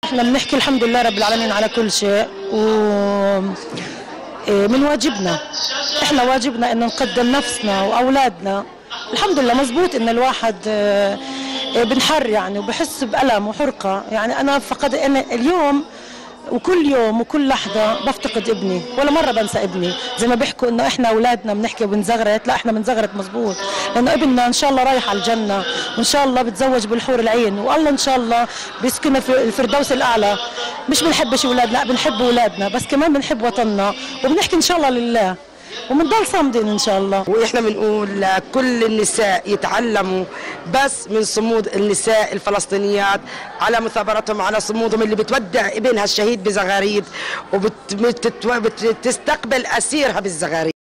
احنا بنحكي الحمد لله رب العالمين على كل شيء، و من واجبنا، احنا واجبنا ان نقدم نفسنا واولادنا. الحمد لله مزبوط ان الواحد بنحر يعني وبحس بألم وحرقة. يعني انا أنا اليوم وكل يوم وكل لحظة بفتقد ابني، ولا مرة بنسى ابني. زي ما بيحكوا انه احنا اولادنا بنحكي وبنزغرت، لا احنا بنزغرت مزبوط، لانه ابننا ان شاء الله رايح على الجنة، وان شاء الله بتزوج بالحور العين، والله ان شاء الله بيسكننا في الفردوس الاعلى. مش بنحبش اولاد، لا بنحب اولادنا، بس كمان بنحب وطننا، وبنحكي ان شاء الله لله، وبنضل صامدين ان شاء الله. واحنا بنقول لكل النساء يتعلموا بس من صمود النساء الفلسطينيات على مثابرتهم، على صمودهم، اللي بتودع ابنها الشهيد بزغاريد وبتستقبل اسيرها بالزغاريد.